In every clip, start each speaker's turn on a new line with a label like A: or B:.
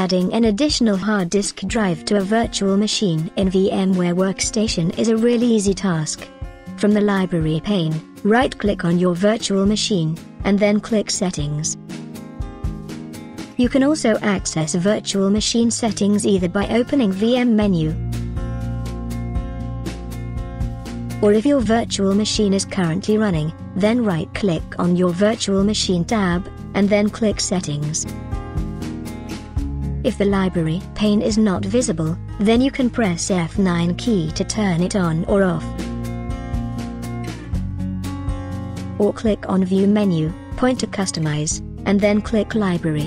A: Adding an additional hard disk drive to a virtual machine in VMware Workstation is a really easy task. From the library pane, right-click on your virtual machine, and then click Settings. You can also access virtual machine settings either by opening VM menu, or if your virtual machine is currently running, then right-click on your virtual machine tab, and then click Settings. If the library pane is not visible, then you can press F9 key to turn it on or off. Or click on View menu, point to Customize, and then click Library.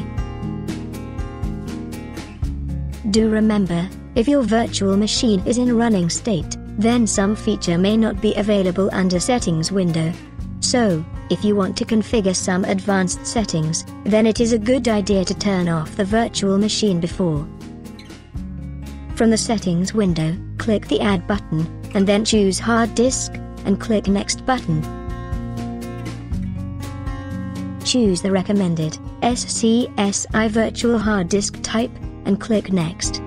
A: Do remember, if your virtual machine is in running state, then some feature may not be available under Settings window. So, if you want to configure some advanced settings, then it is a good idea to turn off the virtual machine before. From the Settings window, click the Add button, and then choose Hard Disk, and click Next button. Choose the recommended SCSI virtual hard disk type, and click Next.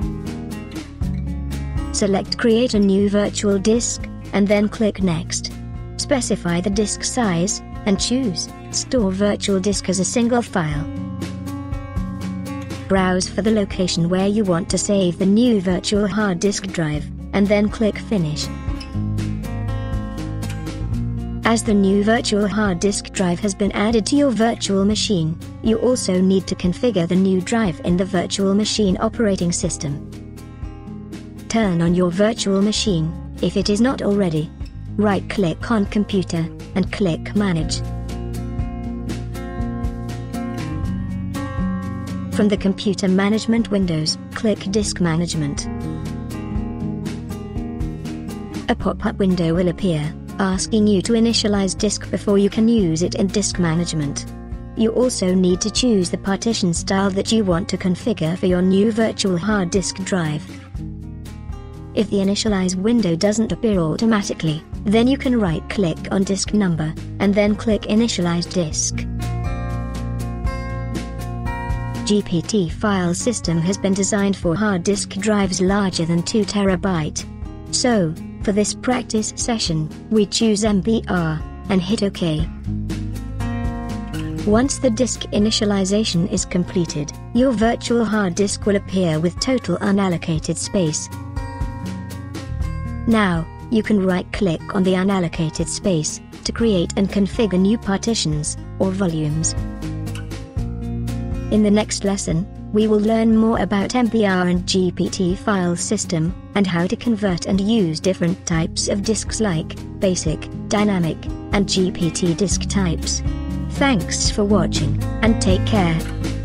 A: Select Create a new virtual disk, and then click Next. Specify the disk size, and choose Store Virtual Disk as a single file. Browse for the location where you want to save the new virtual hard disk drive, and then click Finish. As the new virtual hard disk drive has been added to your virtual machine, you also need to configure the new drive in the virtual machine operating system. Turn on your virtual machine, if it is not already. Right-click on Computer, and click Manage. From the Computer Management windows, click Disk Management. A pop-up window will appear, asking you to initialize disk before you can use it in Disk Management. You also need to choose the partition style that you want to configure for your new virtual hard disk drive. If the initialize window doesn't appear automatically, then you can right-click on disk number, and then click Initialize Disk. GPT file system has been designed for hard disk drives larger than 2 TB. So, for this practice session, we choose MBR, and hit OK. Once the disk initialization is completed, your virtual hard disk will appear with total unallocated space. Now, you can right-click on the unallocated space to create and configure new partitions or volumes. In the next lesson, we will learn more about MBR and GPT file system, and how to convert and use different types of disks like basic, dynamic, and GPT disk types. Thanks for watching, and take care.